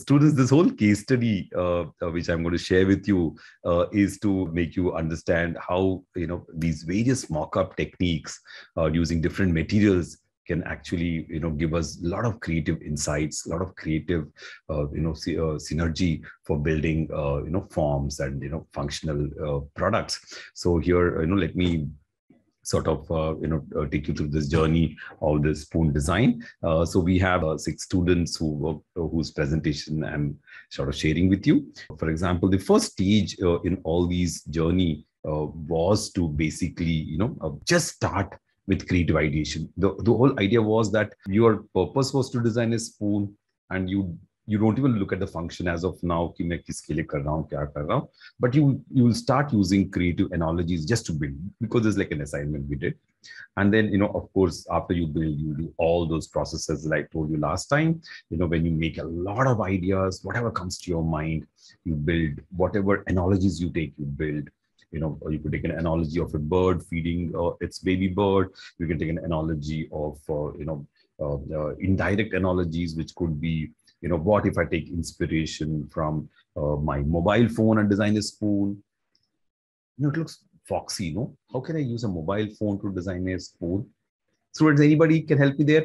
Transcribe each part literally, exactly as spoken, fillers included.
students, this whole case study, uh, uh, which I'm going to share with you, uh, is to make you understand how, you know, these various mock-up techniques uh, using different materials can actually, you know, give us a lot of creative insights, a lot of creative, uh, you know, uh, synergy for building, uh, you know, forms and, you know, functional uh, products. So here, you know, let me sort of, uh, you know, uh, take you through this journey of the spoon design. Uh, so we have uh, six students who work, uh, whose presentation I'm sort of sharing with you. For example, the first stage uh, in all these journey uh, was to basically, you know, uh, just start with creative ideation. The, the whole idea was that your purpose was to design a spoon, and you you don't even look at the function as of now कि मैं किसके लिए कर रहा हूँ, क्या कर रहा हूँ, but you you will start using creative analogies just to build, because it's like an assignment we did. And then, you know, of course, after you build, you do all those processes like I told you last time. You know, when you make a lot of ideas, whatever comes to your mind, you build. Whatever analogies you take, you build. You know, you could take an analogy of a bird feeding uh, its baby bird. You can take an analogy of, uh, you know, uh, uh, indirect analogies, which could be, you know, what if I take inspiration from uh, my mobile phone and design a spoon? You know, it looks foxy, no? How can I use a mobile phone to design a spoon? Students, anybody can help me there?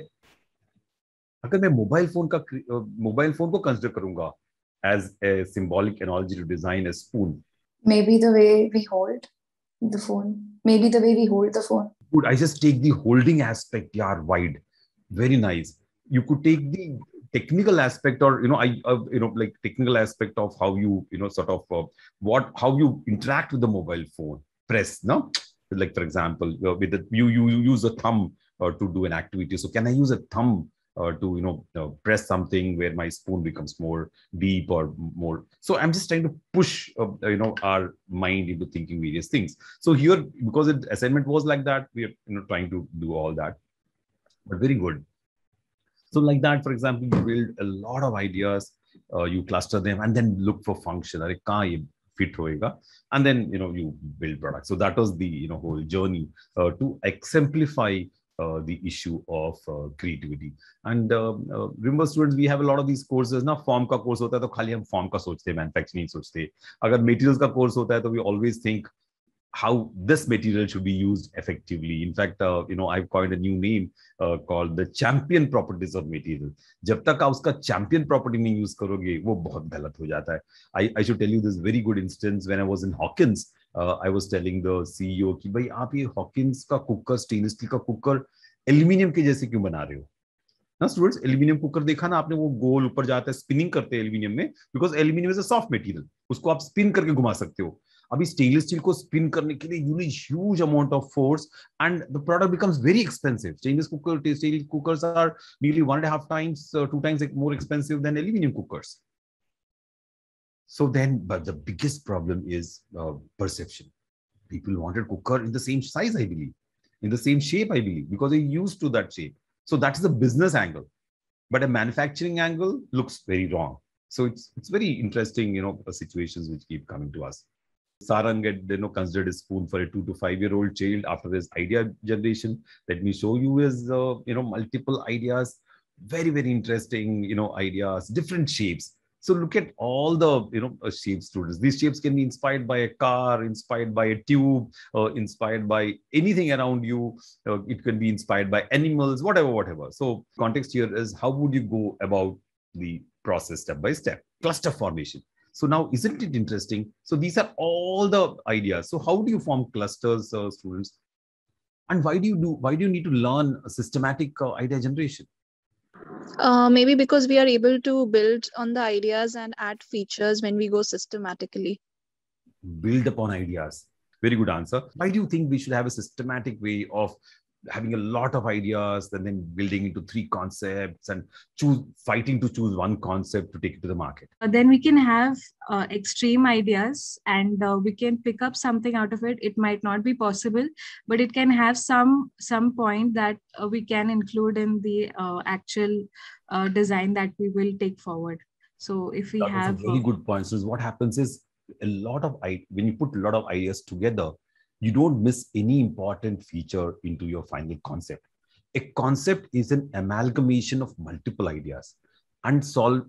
अगर मैं mobile phone का mobile phone को consider करूँगा as a symbolic analogy to design a spoon. Maybe the way we hold the phone. Maybe the way we hold the phone. Good. I just take the holding aspect, yeah, wide. Very nice. You could take the technical aspect, or, you know, I, uh, you know, like technical aspect of how you, you know, sort of uh, what, how you interact with the mobile phone. Press, no? Like, for example, uh, with the, you, you, you use a thumb uh, to do an activity. So can I use a thumb uh, to, you know, uh, press something where my spoon becomes more deep or more? So I'm just trying to push, uh, you know, our mind into thinking various things. So here, because the assignment was like that, we are, you know, trying to do all that, but very good. So like that, for example, you build a lot of ideas, uh, you cluster them, and then look for function. Are kahan ye fit hoega? And then, you know, you build products. So that was the, you know, whole journey uh, to exemplify uh, the issue of uh, creativity. And uh, uh, remember, students, we have a lot of these courses. Now, form ka course hota hai, to khali hum form ka sochte, manufacturing sochte. Agar materials ka course hota hai, to we always think how this material should be used effectively. In fact, uh, you know, I've coined a new name uh, called the champion properties of material. जब तक आप उसका champion property नहीं use करोगे, वो बहुत गलत हो जाता है. I I should tell you this very good instance. When I was in Hawkins, uh, I was telling the C E O कि भाई आप ये Hawkins का कुकर, stainless steel का कुकर, एल्यूमिनियम के जैसे क्यों बना रहे हो? ना स्टूडेंट्स, एल्यूमिनियम कुकर देखा ना आपने, वो गोल ऊपर जाता है, स्पिनिंग करते हैं एल्यूमिनियम में, because aluminium is a soft material, उसको आप स्पिन करके घुमा सकते हो. अभी स्टेनलेस स्टील को स्पिन करने के लिए you need huge amount of force and the product becomes very expensive. Stainless cooker steel cookers are nearly one and a half times, uh, two times more expensive than aluminum cookers. So then, but the biggest problem is uh, perception. People wanted cooker in the same size, I believe, in the same shape, I believe, because they're used to that shape. So that's the business angle, but a manufacturing angle looks very wrong. So it's it's very interesting, you know, situations which keep coming to us. Sarang had, you know, considered a spoon for a two to five year old child after his idea generation. Let me show you his, uh, you know, multiple ideas, very, very interesting, you know, ideas, different shapes. So look at all the, you know, uh, shapes, students. These shapes can be inspired by a car, inspired by a tube, uh, inspired by anything around you. Uh, it can be inspired by animals, whatever, whatever. So context here is how would you go about the process step by step? Cluster formation. So now, isn't it interesting? So these are all the ideas. So how do you form clusters, uh, students? And why do you do, why do you need to learn systematic uh, idea generation? Uh, maybe because we are able to build on the ideas and add features when we go systematically. Build upon ideas. Very good answer. Why do you think we should have a systematic way of having a lot of ideas and then building into three concepts and choose fighting to choose one concept to take it to the market? Uh, then we can have uh, extreme ideas and uh, we can pick up something out of it. It might not be possible, but it can have some some point that uh, we can include in the uh, actual uh, design that we will take forward. So if we that have was a very good point. So what happens is a lot of when you put a lot of ideas together, you don't miss any important feature into your final concept. A concept is an amalgamation of multiple ideas. Unsolved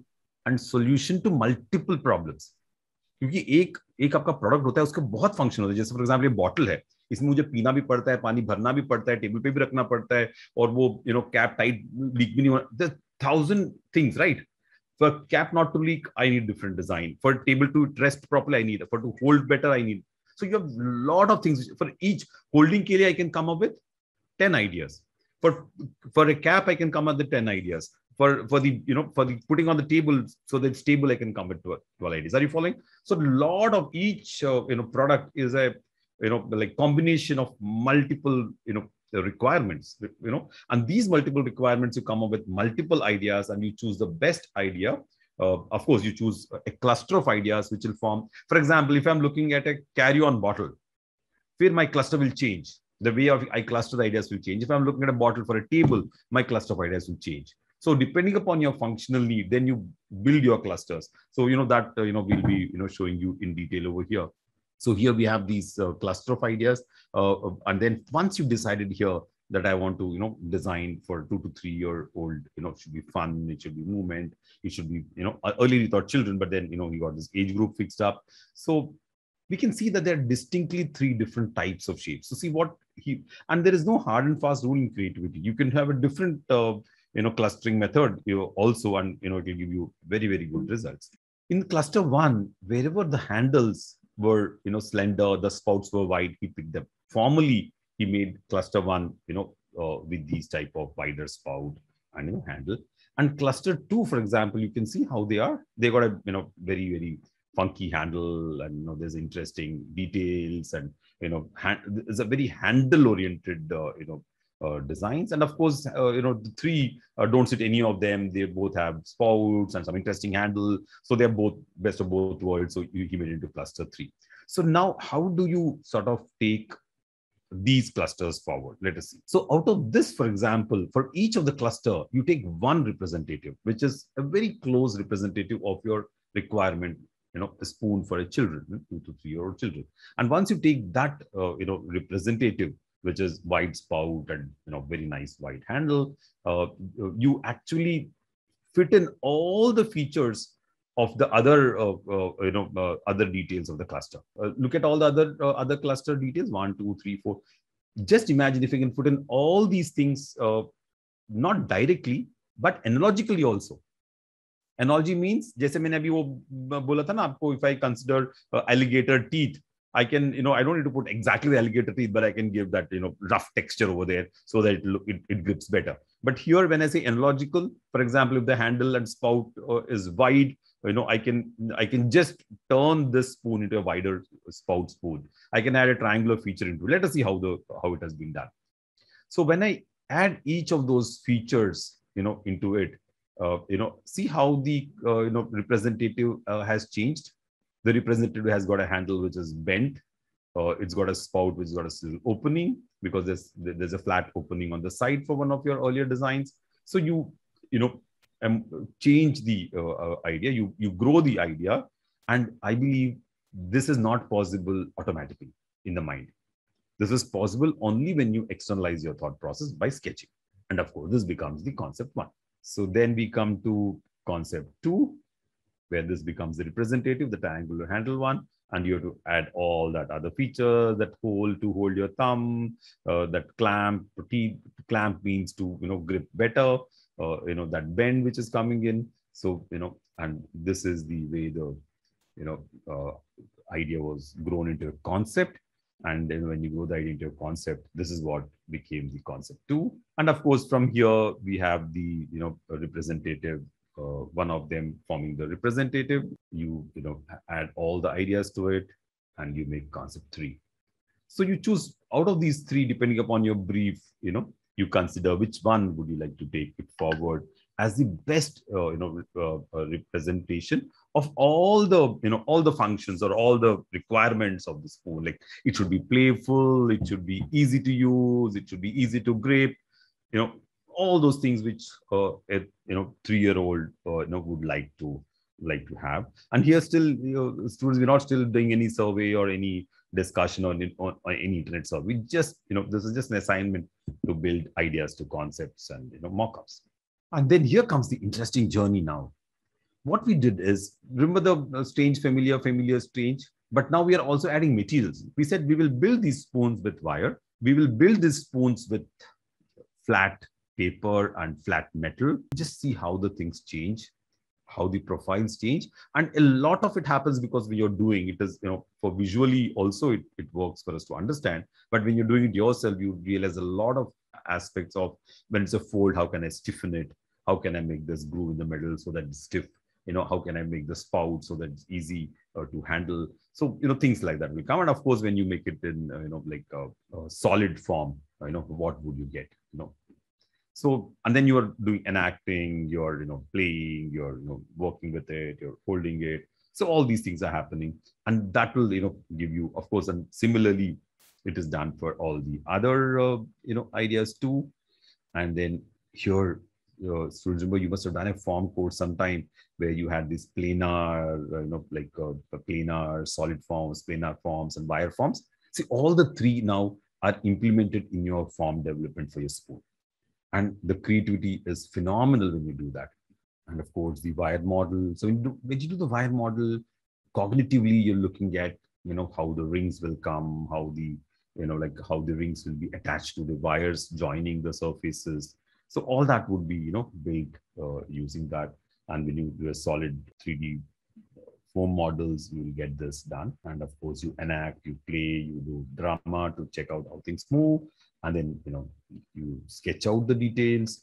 and solution to multiple problems. क्योंकि एक एक आपका product होता है, उसके बहुत function होते हैं. जैसे फॉर एग्जांपल ये बॉटल है, इसमें मुझे पीना भी पड़ता है, पानी भरना भी पड़ता है, टेबल पे भी रखना पड़ता है, और वो you know cap tight leak भी नहीं होना. Thousand things, right? For cap not to leak, I need different design. For table to rest properly, I need. For to hold better, I need. So you have a lot of things. For each holding ke liye, I can come up with ten ideas. For for a cap, I can come up with ten ideas. For for the you know for the putting on the table so that it's stable, I can come with twelve ideas. Are you following? So a lot of each uh, you know product is a you know like combination of multiple you know the requirements, you know, and these multiple requirements, you come up with multiple ideas and you choose the best idea. Uh, of course, you choose a cluster of ideas which will form. For example, if I'm looking at a carry-on bottle, where my cluster will change. The way of I cluster the ideas will change. If I'm looking at a bottle for a table, my cluster of ideas will change. So depending upon your functional need, then you build your clusters. So you know that uh, you know we'll be you know showing you in detail over here. So here we have these uh, cluster of ideas, uh, and then once you decided here that I want to, you know, design for two to three year old, you know, it should be fun, it should be movement, it should be, you know, earlier we thought children, but then, you know, we got this age group fixed up. So we can see that there are distinctly three different types of shapes. So see what he, and there is no hard and fast rule in creativity. You can have a different, uh, you know, clustering method, you know, also, and, you know, it will give you very, very good results. In cluster one, wherever the handles were, you know, slender, the spouts were wide, he picked them. Formally, he made cluster one, you know, uh, with these type of wider spout and, you know, handle. And cluster two, for example, you can see how they are. They got a, you know, very, very funky handle, and, you know, there's interesting details, and, you know, it's a very handle-oriented, uh, you know, uh, designs. And of course, uh, you know, the three uh, don't sit any of them. They both have spouts and some interesting handle. So they're both best of both worlds. So he made it into cluster three. So now, how do you sort of take these clusters forward? Let us see. So out of this, for example, for each of the cluster, you take one representative, which is a very close representative of your requirement, you know, a spoon for a children, two to three year old children. And once you take that, uh, you know, representative, which is wide spout and, you know, very nice wide handle, uh, you actually fit in all the features of the other, uh, uh, you know, uh, other details of the cluster. Uh, look at all the other uh, other cluster details, one, two, three, four. Just imagine if you can put in all these things, uh, not directly, but analogically also. Analogy means, जैसे मैंने अभी वो बोला था ना आपको, if I consider uh, alligator teeth, I can, you know, I don't need to put exactly the alligator teeth, but I can give that, you know, rough texture over there so that it, it, it grips better. But here, when I say analogical, for example, if the handle and spout uh, is wide, you know, I can, I can just turn this spoon into a wider spout spoon. I can add a triangular feature into it. Let us see how the, how it has been done. So when I add each of those features, you know, into it, uh, you know, see how the, uh, you know, representative uh, has changed. The representative has got a handle which is bent. Uh, it's got a spout which has got a opening, because there's there's a flat opening on the side for one of your earlier designs. So you you know um, change the uh, uh, idea. You you grow the idea, and I believe this is not possible automatically in the mind. This is possible only when you externalize your thought process by sketching. And of course, this becomes the concept one. So then we come to concept two, where this becomes the representative, the triangular handle one, and you have to add all that other features, that hole to hold your thumb, uh, that clamp, clamp means to, you know, grip better, uh, you know, that bend which is coming in. So, you know, and this is the way the, you know, uh, idea was grown into a concept. And then when you grow the idea into a concept, this is what became the concept two. And of course, from here, we have the, you know, representative, Uh, one of them forming the representative. You, you know, add all the ideas to it, and you make concept three. So you choose out of these three, depending upon your brief, you know, you consider which one would you like to take it forward as the best, uh, you know, uh, uh, representation of all the, you know, all the functions or all the requirements of the spoon. Like it should be playful, it should be easy to use, it should be easy to grip, you know, all those things which uh, a you know three-year-old uh, you know would like to like to have. And here still, you know, students, we're not still doing any survey or any discussion on, on, on any internet survey. We just, you know, this is just an assignment to build ideas to concepts and, you know, mock-ups. And then here comes the interesting journey now. what we did is, remember the uh, strange, familiar, familiar, strange, but now we are also adding materials. We said we will build these spoons with wire. We will build these spoons with flat paper and flat metal. Just see how the things change, how the profiles change. And a lot of it happens because when you're doing it is, you know, for visually also it, it works for us to understand. But when you're doing it yourself, you realize a lot of aspects of when it's a fold, how can I stiffen it? How can I make this groove in the middle so that it's stiff? You know, how can I make the spout so that it's easy uh, to handle? So, you know, things like that will come. And of course, when you make it in, uh, you know, like a, a solid form, you know, what would you get, you know? So, and then you're doing enacting, you're, you know, playing, you're, you know, working with it, you're holding it. So all these things are happening. And that will, you know, give you, of course, and similarly, it is done for all the other, uh, you know, ideas too. And then here, uh, students, remember, you must have done a form course sometime where you had these planar, uh, you know, like uh, planar, solid forms, planar forms, and wire forms. See, all the three now are implemented in your form development for your spoon. And the creativity is phenomenal when you do that. And of course, the wire model. So when you do, when you do the wire model, cognitively, you're looking at, you know, how the rings will come, how the, you know, like how the rings will be attached to the wires, joining the surfaces. So all that would be, you know, built uh, using that. And when you do a solid three D foam models, you will get this done. And of course, you enact, you play, you do drama to check out how things move. And then, you know, you sketch out the details.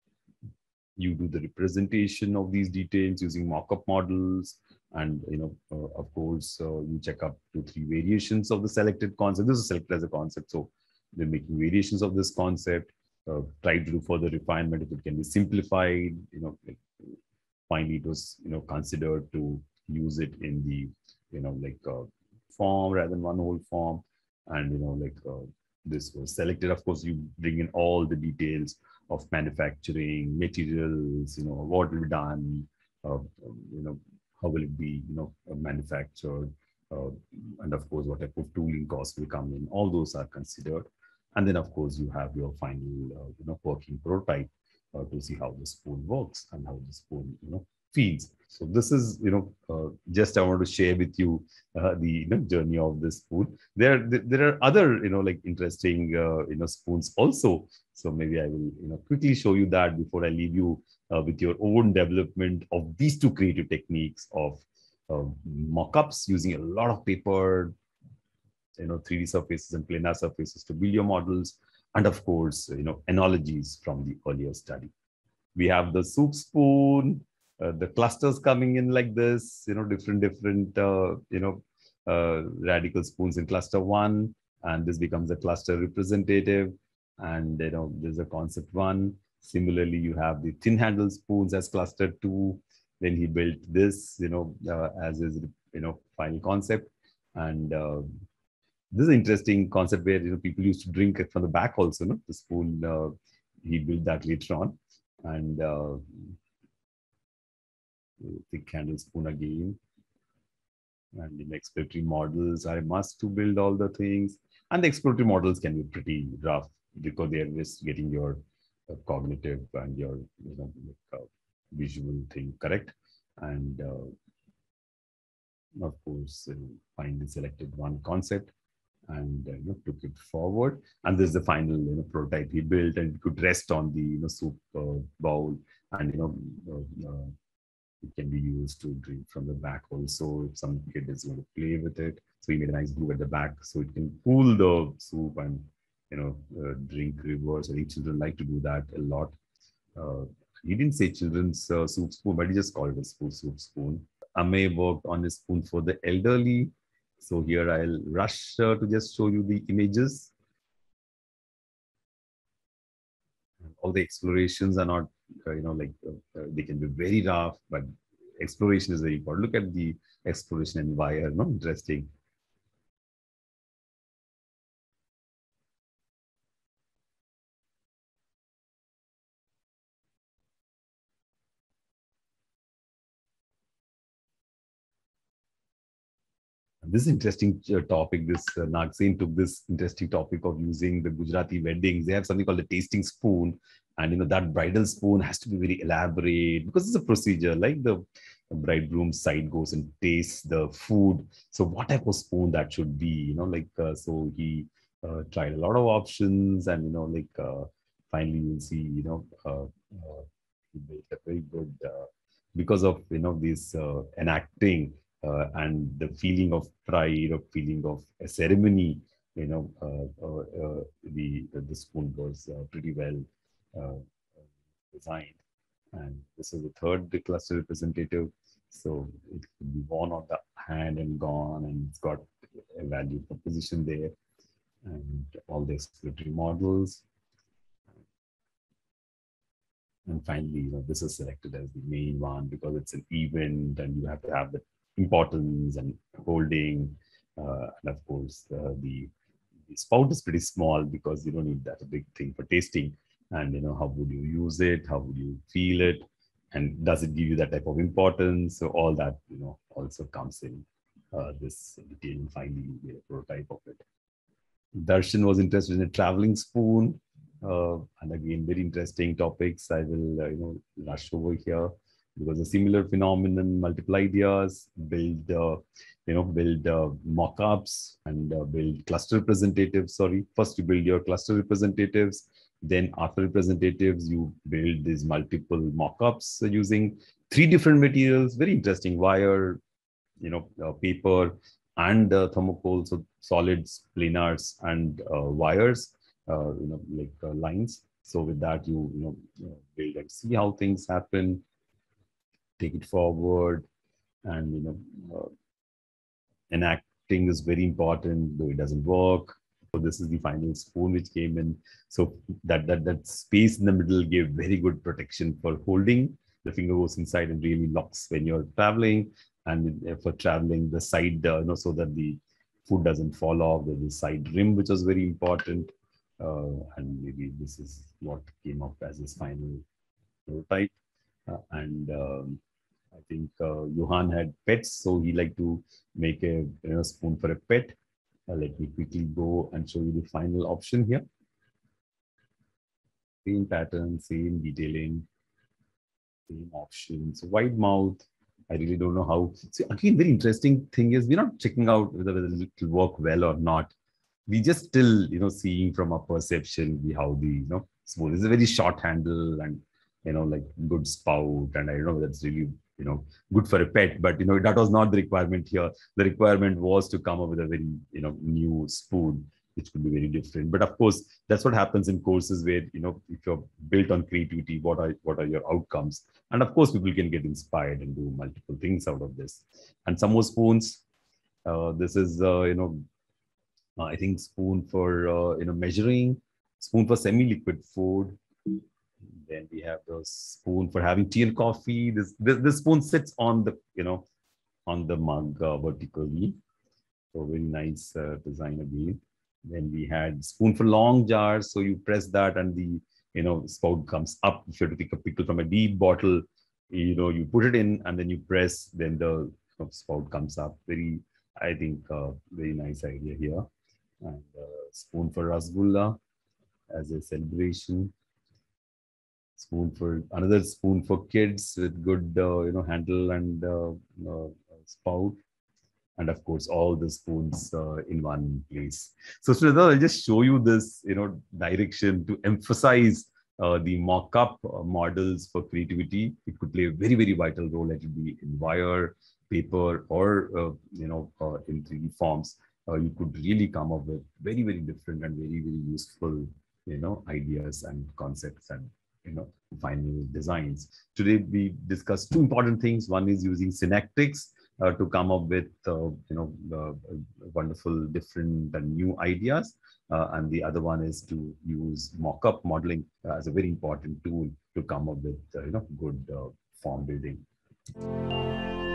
You do the representation of these details using mock-up models. And, you know, uh, of course, uh, you check up to three variations of the selected concept. This is selected as a concept. So they're making variations of this concept, uh, try to do further refinement if it can be simplified. You know, like, finally, it was, you know, considered to use it in the, you know, like uh, form rather than one whole form. And, you know, like uh, this was selected. Of course, you bring in all the details of manufacturing, materials, you know, what will be done, uh, you know, how will it be, you know, manufactured, uh, and of course, what type of tooling costs will come in. All those are considered. And then, of course, you have your final, uh, you know, working prototype uh, to see how the spoon works and how the spoon, you know, feeds. So this is, you know, uh, just I want to share with you uh, the, you know, journey of this spoon. There, there are other, you know, like interesting, uh, you know, spoons also. So maybe I will, you know, quickly show you that before I leave you uh, with your own development of these two creative techniques of uh, mock-ups using a lot of paper, you know, three D surfaces and planar surfaces to build your models. And of course, you know, analogies from the earlier study. We have the soup spoon, uh, the clusters coming in like this, you know, different, different, uh, you know, uh, radical spoons in cluster one. And this becomes a cluster representative. And, you know, there's a concept one. Similarly, you have the thin handle spoons as cluster two. Then he built this, you know, uh, as his, you know, final concept. And uh, this is an interesting concept where, you know, people used to drink it from the back also, no? The spoon, uh, he built that later on. And uh, the candle spoon again. And in exploratory models are a must to build all the things. And the exploratory models can be pretty rough because they are just getting your uh, cognitive and your, you know, uh, visual thing correct. And uh, of course, uh, finally selected one concept and uh, you know, took it forward. And this is the final, you know, prototype he built, and it could rest on the, you know, soup uh, bowl, and, you know, uh, uh, it can be used to drink from the back also if some kid is going to play with it. So he made a nice groove at the back so it can cool the soup and, you know, uh, drink reverse. I think children like to do that a lot. Uh, he didn't say children's uh, soup spoon, but he just called it a spoon, soup spoon. Amey worked on a spoon for the elderly. So here I'll rush uh, to just show you the images. All the explorations are not, uh, you know, like uh, they can be very rough, but exploration is very important. Look at the exploration and wire, no? Interesting. This interesting uh, topic, this uh, Nagsen took this interesting topic of using the Gujarati weddings. They have something called a tasting spoon. And, you know, that bridal spoon has to be very elaborate because it's a procedure like the, bridegroom's side goes and tastes the food. So what type of spoon that should be, you know, like, uh, so he uh, tried a lot of options, and, you know, like, uh, finally you'll see, you know, uh, uh, he built a very good, uh, because of, you know, this uh, enacting uh, and the feeling of pride, or feeling of a ceremony, you know, uh, uh, uh, the, the spoon was uh, pretty well uh, designed. And this is the third cluster representative. So it can be worn on the hand and gone, and it's got a value proposition there, and all the exploratory models. And finally, you know, this is selected as the main one because it's an event and you have to have the importance and holding. Uh, and of course, uh, the, the spout is pretty small because you don't need that a big thing for tasting. And, you know, how would you use it? How would you feel it? And does it give you that type of importance? So all that, you know, also comes in uh, this detail. And finally, you get a prototype of it. Darshan was interested in a traveling spoon. Uh, and again, very interesting topics. I will, uh, you know, rush over here because a similar phenomenon, multiple ideas, build, uh, you know, build uh, mock-ups and uh, build cluster representatives. Sorry, first you build your cluster representatives. Then after representatives, you build these multiple mock-ups using three different materials. Very interesting: wire, you know, uh, paper, and uh, thermocol, so solids, planars, and uh, wires, uh, you know, like uh, lines. So with that, you, you know, build and see how things happen, take it forward, and, you know, uh, enacting is very important, though it doesn't work. So this is the final spoon which came in. So that that that space in the middle gave very good protection for holding. The finger goes inside and really locks when you're traveling. And for traveling, the side, uh, you know, so that the food doesn't fall off. There's the side rim, which was very important. Uh, and maybe this is what came up as his final prototype. Uh, and um, I think uh, Johan had pets, so he liked to make a, you know, spoon for a pet. Uh, let me quickly go and show you the final option here. Same pattern, same detailing, same options, wide mouth. I really don't know how. See, again, very interesting thing is we're not checking out whether, whether it will work well or not. We just still, you know, seeing from our perception the, how the, you know, spoon is a very short handle and, you know, like good spout. And I don't know that's really, you know, good for a pet, but, you know, that was not the requirement here. The requirement was to come up with a very, you know, new spoon, which could be very different. But of course, that's what happens in courses where, you know, if you're built on creativity, what are, what are your outcomes? And of course, people can get inspired and do multiple things out of this. And some more spoons. Uh, this is, uh, you know, uh, I think spoon for, uh, you know, measuring, spoon for semi-liquid food. Then we have the spoon for having tea and coffee. This, this, this spoon sits on the, you know, on the mug uh, vertically. So very nice uh, design again. Then we had spoon for long jars. So you press that and the, you know, spout comes up. If you have to take a pickle from a deep bottle, you know, you put it in and then you press, then the, you know, spout comes up. Very, I think, uh, very nice idea here. And uh, spoon for rasgulla as a celebration. Spoon for another spoon for kids with good, uh, you know, handle and uh, uh, spout. And of course, all the spoons uh, in one place. So, Sridhar, I'll just show you this, you know, direction to emphasize uh, the mock-up uh, models for creativity. It could play a very, very vital role. It could be in wire, paper, or, uh, you know, uh, in three D forms. Uh, you could really come up with very, very different and very, very useful, you know, ideas and concepts and, you know, final designs. Today, we discussed two important things. One is using Synaptics Uh, to come up with, uh, you know, uh, wonderful, different and new ideas. Uh, and the other one is to use mock-up modeling uh, as a very important tool to come up with, uh, you know, good uh, form building.